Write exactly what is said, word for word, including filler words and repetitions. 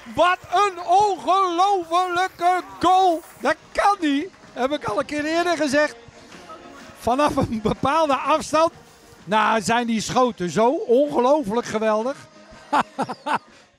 Wat een ongelofelijke goal. Dat kan niet. Heb ik al een keer eerder gezegd. Vanaf een bepaalde afstand. Nou, zijn die schoten zo ongelooflijk geweldig.